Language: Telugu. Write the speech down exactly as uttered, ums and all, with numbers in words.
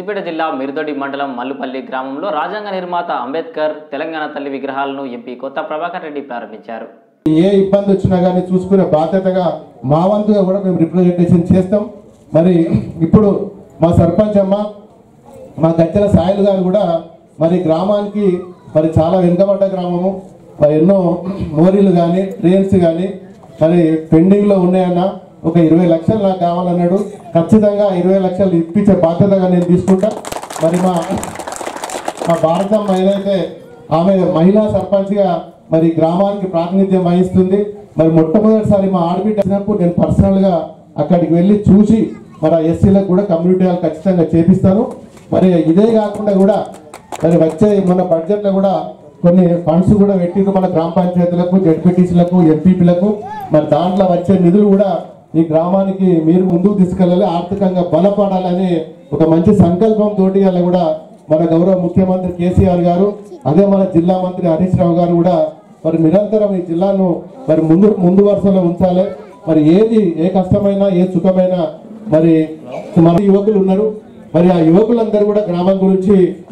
సిద్దిపేట జిల్లా మిర్దొడి మండలం మల్లుపల్లి గ్రామంలో రాజ్యాంగ నిర్మాత అంబేద్కర్ తెలంగాణ తల్లి విగ్రహాలను ఎంపీ కొత్త ప్రభాకర్ రెడ్డి ప్రారంభించారు. ఏ ఇబ్బంది వచ్చినా కానీ చూసుకునే బాధ్యతగా మా వంతుగా కూడా మేము రిప్రజెంటేషన్ చేస్తాం. మరి ఇప్పుడు మా సర్పంచ్ అమ్మ మా గజ్జల సాయిల్ గారు కూడా మరి గ్రామానికి మరి చాలా వెనుకబడ్డ గ్రామము, మరి ఎన్నో మోరీలు కానీ ట్రైన్స్ కానీ మరి పెండింగ్లో ఉన్నాయన్న, ఒక ఇరవై లక్షలు నాకు కావాలన్నాడు. ఖచ్చితంగా ఇరవై లక్షలు ఇప్పించే బాధ్యతగా నేను తీసుకుంటా. మరి మా మా భారతమ్మ ఏదైతే ఆమె మహిళా సర్పంచ్గా మరి గ్రామానికి ప్రాతినిధ్యం వహిస్తుంది. మరి మొట్టమొదటిసారి మా ఆడబిడ్డ వచ్చినప్పుడు నేను పర్సనల్గా అక్కడికి వెళ్ళి చూసి మరి ఆ ఎస్సీలకు కూడా కమ్యూనిటీ హాల్ ఖచ్చితంగా చేపిస్తాను. మరి ఇదే కాకుండా కూడా మరి వచ్చే మన బడ్జెట్లో కూడా కొన్ని ఫండ్స్ కూడా పెట్టిండ్రు మన గ్రామ పంచాయతీలకు, జడ్పీటీసీలకు, ఎంపీపీలకు. మరి దాంట్లో వచ్చే నిధులు కూడా ఈ గ్రామానికి మీరు ముందుకు తీసుకెళ్ళాలి, ఆర్థికంగా బలపడాలని ఒక మంచి సంకల్పంతో అలా కూడా మన గౌరవ ముఖ్యమంత్రి కేసీఆర్ గారు, అదే మన జిల్లా మంత్రి హరీష్ రావు గారు కూడా మరి నిరంతరం ఈ జిల్లాను మరి ముందు ముందు వరుసలో ఉంచాలి. మరి ఏది ఏ కష్టమైనా ఏ సుఖమైనా మరి మన యువకులు ఉన్నారు. మరి ఆ యువకులందరూ కూడా గ్రామం గురించి